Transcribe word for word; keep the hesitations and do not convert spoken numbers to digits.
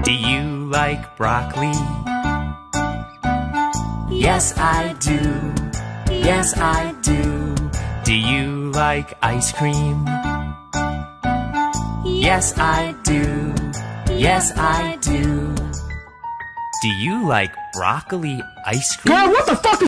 Do you like broccoli? Yes, I do. Yes, I do. Do you like ice cream? Yes, I do. Yes, I do. Do you like broccoli ice cream? Girl, what the fuck is